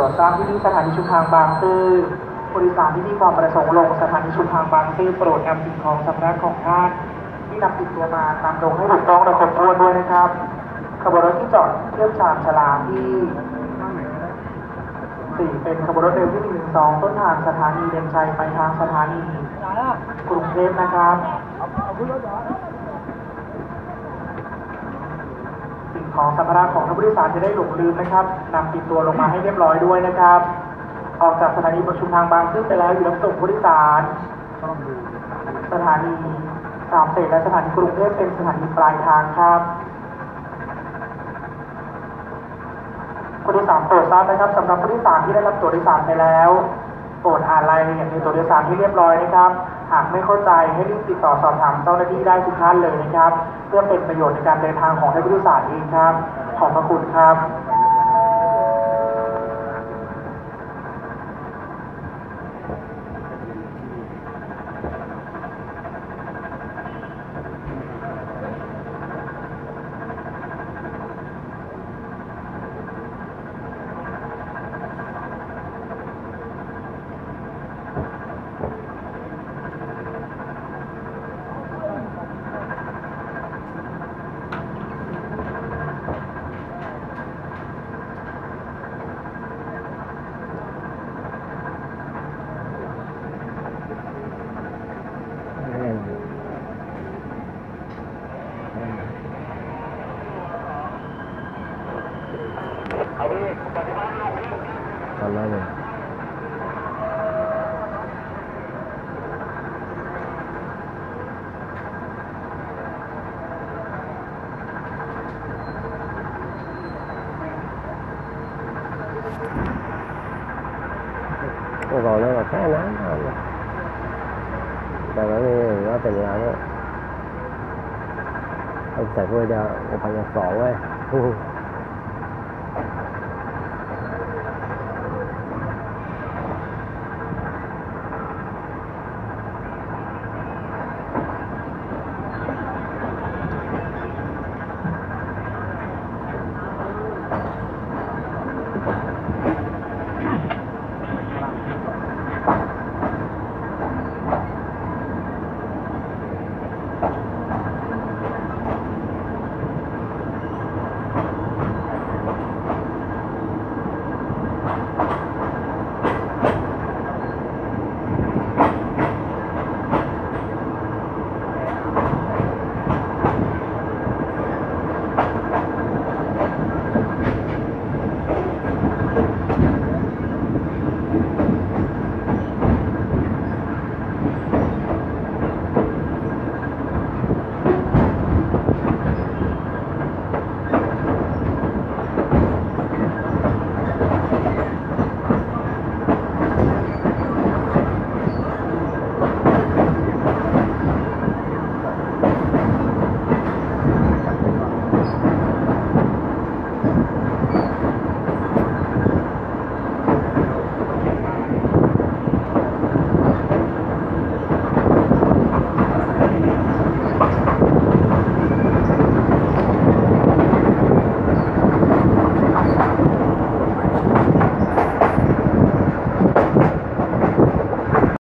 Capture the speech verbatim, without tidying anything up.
รดทราบที่นี่สถานีชุมทางบางซื่อผู้โดยสารที่มีความประสงค์ลงสถานีชุมทางบางซื่อโปรดนำสิ่งของสำนักของท่านที่นำติดตัวมานำลงให้ถูกต้องและครบถ้วนด้วยนะครับขบวนรถที่จอดเทียบชานชลาที่สี่เป็นขบวนรถเร็วที่หนึ่งสองต้นทางสถานีเด่นชัยไปทางสถานีกรุงเทพนะครับสิ่งของสัมภาระของท่านผู้โดยสารจะได้หลงลืมนะครับนำติดตัวลงมาให้เรียบร้อยด้วยนะครับออกจากสถานีประชุมทางบางซื่อไปแล้วอยู่รับส่งผู้โดยสารสถานีสามเสนและสถานีกรุงเทพเป็นสถานีปลายทางครับผู้โดยสารโปรดทราบนะครับสำหรับผู้โดยสารที่ได้รับตั๋วโดยสารไปแล้วโปรดอ่านรายละเอียดในตั๋วโดยสารให้เรียบร้อยนะครับหากไม่เข้าใจให้รีบติดต่อสอบถามเจ้าหน้าที่ได้ทุกท่านเลยนะครับเพื่อเป็นประโยชน์ในการเดินทางของท่านผู้โดยสารเองครับขอบพระคุณครับตอนนั้นเลยcòn nó là khá nắng khôngแต่แล้วนี่ก็เป็นร้านก็ใส่พวกเดียวไปอย่างสองเว้ย